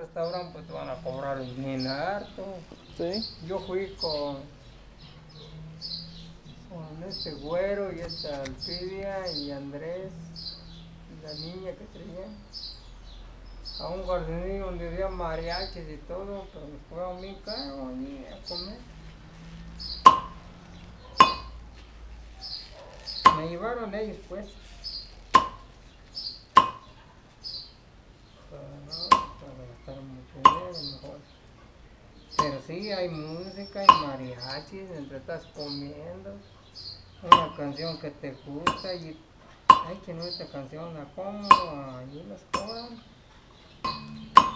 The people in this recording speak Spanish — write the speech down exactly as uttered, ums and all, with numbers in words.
restaurante, pues te van a cobrar bien harto. Sí. Yo fui con, con este güero y esta Alpidia y Andrés, y la niña que traía, a un jardín donde había mariachis y todo, pero nos cobraron bien caro allí a comer. Me llevaron ellos pues. Para no, para gastar mucho dinero mejor. Pero sí, hay música, hay mariachis, mientras estás comiendo, una canción que te gusta y ay que no esta canción la como, allí las cobran.